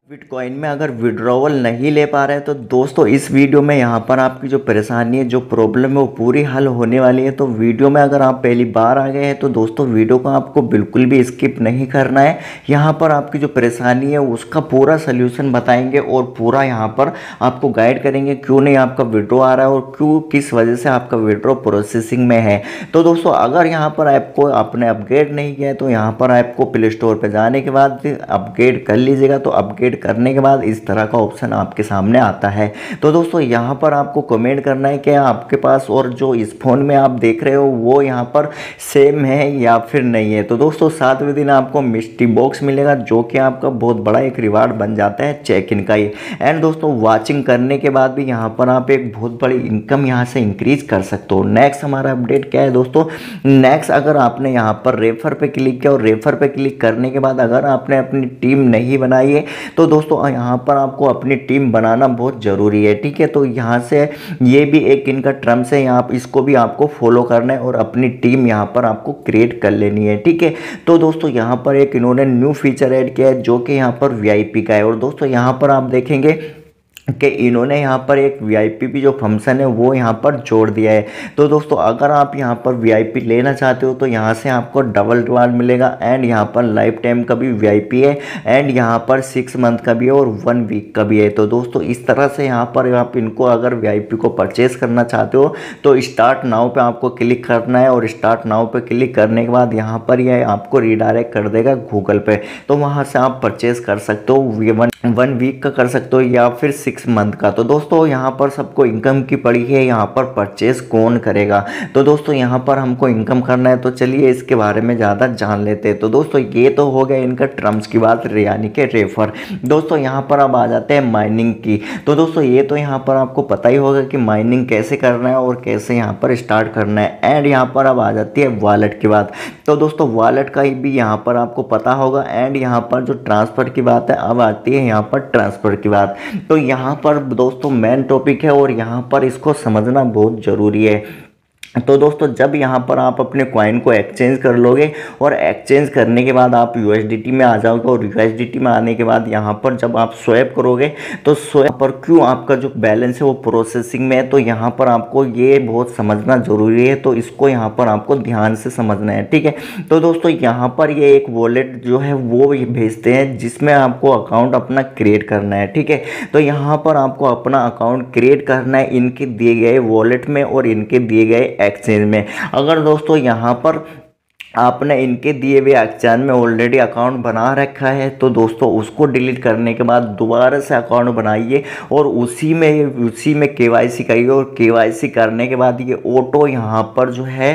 Bitcoin में अगर withdrawal नहीं ले पा रहे हैं तो दोस्तों इस वीडियो में यहाँ पर आपकी जो परेशानी है, जो प्रॉब्लम है, वो पूरी हल होने वाली है। तो वीडियो में अगर आप पहली बार आ गए हैं तो दोस्तों वीडियो को आपको बिल्कुल भी स्किप नहीं करना है। यहाँ पर आपकी जो परेशानी है उसका पूरा सोल्यूशन बताएंगे और पूरा यहाँ पर आपको गाइड करेंगे क्यों नहीं आपका विड्रॉ आ रहा है और क्यों किस वजह से आपका विड्रॉ प्रोसेसिंग में है। तो दोस्तों अगर यहाँ पर आपको आपने अपग्रेड नहीं किया है तो यहाँ पर आपको प्ले स्टोर पर जाने के बाद अपग्रेड कर लीजिएगा। तो अपग्रेड करने के बाद इस तरह का ऑप्शन आपके सामने आता है। तो दोस्तों यहाँ पर आपको कमेंट करना है कि आपके पास और जो इस फ़ोन में आप देख रहे हो वो यहाँ पर सेम है या फिर नहीं है। तो दोस्तों 7वें दिन आपको मिस्ट्री बॉक्स मिलेगा जो कि आपका बहुत बड़ा एक रिवार्ड बन जाता है चेक इन का ही। एंड दोस्तों वाचिंग करने के बाद भी यहाँ पर आप एक बहुत बड़ी इनकम यहाँ से इंक्रीज कर सकते हो। नेक्स्ट हमारा अपडेट क्या है दोस्तों, नेक्स्ट अगर आपने यहाँ पर रेफर पे क्लिक किया और रेफर पे क्लिक करने के बाद अगर आपने अपनी टीम नहीं बनाई है तो दोस्तों यहाँ पर आपको अपनी टीम बनाना बहुत ज़रूरी है। ठीक है, तो यहाँ से ये भी एक इनका टर्म्स है, यहाँ इसको भी आपको फॉलो करना है और अपनी टीम यहाँ पर आपको क्रिएट कर लेनी है। ठीक है, तो दोस्तों यहाँ पर एक इन्होंने न्यू फीचर ऐड किया है जो कि यहाँ पर वीआईपी का है। और दोस्तों यहाँ पर आप देखेंगे कि इन्होंने यहाँ पर एक वीआईपी भी जो फंक्शन है वो यहाँ पर जोड़ दिया है। तो दोस्तों अगर आप यहाँ पर वीआईपी लेना चाहते हो तो यहाँ से आपको डबल रिवार्ड मिलेगा। एंड यहाँ पर लाइफ टाइम का भी वीआईपी है एंड यहाँ पर 6 मंथ का भी है और 1 वीक का भी है। तो दोस्तों इस तरह से यहाँ पर आप इनको अगर वीआईपी को परचेज करना चाहते हो तो स्टार्ट नाउ पे आपको क्लिक करना है और स्टार्ट नाउ पे क्लिक करने के बाद यहाँ पर यह आपको रिडायरेक्ट कर देगा गूगल पे। तो वहाँ से आप परचेज कर सकते हो, 1 वीक का कर सकते हो या फिर 6 मंथ का। तो दोस्तों यहाँ पर सबको इनकम की पड़ी है, यहाँ पर परचेज कौन करेगा। तो दोस्तों यहाँ पर हमको इनकम करना है तो चलिए इसके बारे में ज़्यादा जान लेते हैं। तो दोस्तों ये तो हो गया इनका टर्म्स की बात, यानी कि रेफर। दोस्तों यहाँ पर अब आ जाते हैं माइनिंग की। तो दोस्तों ये तो यहाँ पर आपको पता ही होगा कि माइनिंग कैसे करना है और कैसे यहाँ पर स्टार्ट करना है। एंड यहाँ पर अब आ जाती है वॉलेट की बात। तो दोस्तों वॉलेट का भी यहाँ पर आपको पता होगा। एंड यहाँ पर जो ट्रांसफ़र की बात है अब आती है यहाँ पर ट्रांसफ़र की बात। तो यहाँ पर दोस्तों मेन टॉपिक है और यहाँ पर इसको समझना बहुत ज़रूरी है। तो दोस्तों जब यहाँ पर आप अपने कॉइन को एक्सचेंज कर लोगे और एक्सचेंज करने के बाद आप यूएसडीटी में आ जाओगे और यूएसडीटी में आने के बाद यहाँ पर जब आप स्वैप करोगे तो स्वैप पर क्यों आपका जो बैलेंस है वो प्रोसेसिंग में है। तो यहाँ पर आपको ये बहुत समझना ज़रूरी है, तो इसको यहाँ पर आपको ध्यान से समझना है। ठीक है, तो दोस्तों यहाँ पर ये एक वॉलेट जो है वो भेजते हैं जिसमें आपको अकाउंट अपना क्रिएट करना है। ठीक है, तो यहाँ पर आपको अपना अकाउंट क्रिएट करना है इनके दिए गए वॉलेट में और इनके दिए गए एक्सचेंज में। अगर दोस्तों यहाँ पर आपने इनके दिए हुए एक्सचेंज में ऑलरेडी अकाउंट बना रखा है तो दोस्तों उसको डिलीट करने के बाद दोबारा से अकाउंट बनाइए और उसी में केवाईसी करिए। और केवाईसी करने के बाद ये ऑटो यहाँ पर जो है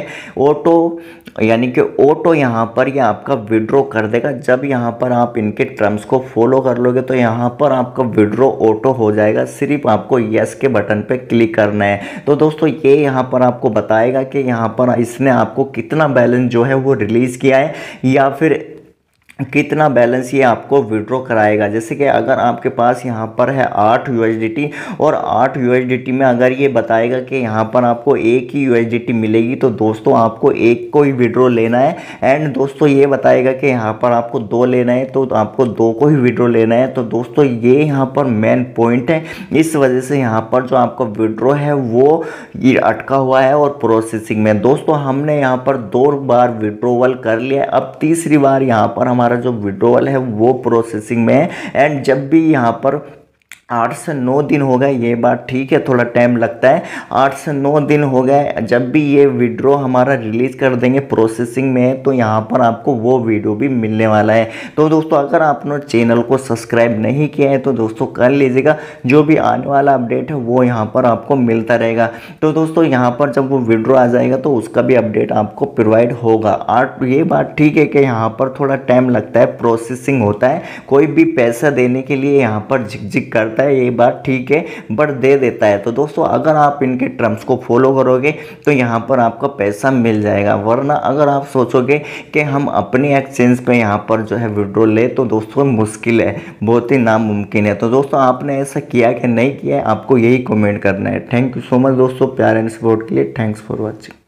ऑटो यहाँ पर ये आपका विड्रॉ कर देगा। जब यहाँ पर आप इनके टर्म्स को फॉलो कर लोगे तो यहाँ पर आपका विड्रॉ ऑटो हो जाएगा। सिर्फ आपको यस के बटन पे क्लिक करना है। तो दोस्तों ये यहाँ पर आपको बताएगा कि यहाँ पर इसने आपको कितना बैलेंस जो है वो रिलीज़ किया है या फिर कितना बैलेंस ये आपको विड्रॉ कराएगा। जैसे कि अगर आपके पास यहाँ पर है 8 यूएसडीटी और 8 यूएसडीटी में अगर ये बताएगा कि यहाँ पर आपको 1 ही यूएसडीटी मिलेगी तो दोस्तों आपको 1 को ही विड्रॉ लेना है। एंड दोस्तों ये बताएगा कि यहाँ पर आपको 2 लेना है तो आपको 2 को ही विड्रॉ लेना है। तो दोस्तों ये यहाँ पर मेन पॉइंट है, इस वजह से यहाँ पर जो आपका विड्रॉ है वो ये अटका हुआ है और प्रोसेसिंग में। दोस्तों हमने यहाँ पर 2 बार विड्रॉवल कर लिया है, अब तीसरी बार यहाँ पर हमारा जो विड्रॉवल है वो प्रोसेसिंग में है। एंड जब भी यहाँ पर 8 से 9 दिन हो गए, ये बात ठीक है थोड़ा टाइम लगता है, 8 से 9 दिन हो गए, जब भी ये विड्रॉ हमारा रिलीज़ कर देंगे प्रोसेसिंग में है तो यहाँ पर आपको वो वीडियो भी मिलने वाला है। तो दोस्तों अगर आपने चैनल को सब्सक्राइब नहीं किया है तो दोस्तों कर लीजिएगा, जो भी आने वाला अपडेट है वो यहाँ पर आपको मिलता रहेगा। तो दोस्तों यहाँ पर जब वो विड्रॉ आ जाएगा तो उसका भी अपडेट आपको प्रोवाइड होगा। ये बात ठीक है कि यहाँ पर थोड़ा टाइम लगता है, प्रोसेसिंग होता है, कोई भी पैसा देने के लिए यहाँ पर झिकझिक करता है, ये बात ठीक है, बट दे देता है। तो दोस्तों अगर आप इनके टर्म्स को फॉलो करोगे तो यहाँ पर आपका पैसा मिल जाएगा। वरना अगर आप सोचोगे कि हम अपनी एक्सचेंज पे यहाँ पर जो है विड्रॉ ले तो दोस्तों मुश्किल है, बहुत ही नामुमकिन है। तो दोस्तों आपने ऐसा किया कि नहीं किया है, आपको यही कमेंट करना है। थैंक यू सो मच दोस्तों प्यार एंड सपोर्ट के लिए। Thanks for watching.